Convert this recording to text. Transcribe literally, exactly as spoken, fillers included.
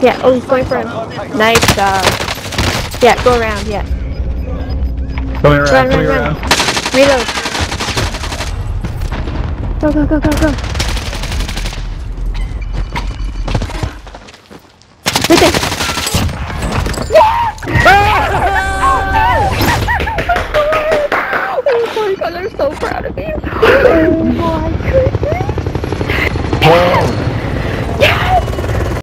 Yeah, oh, he's going for him. Nice job. Yeah, go around, yeah. Coming around, Run, coming run, around. run. Reload. Go, go, go, go, go. Right there. Oh my god, I'm so proud of you.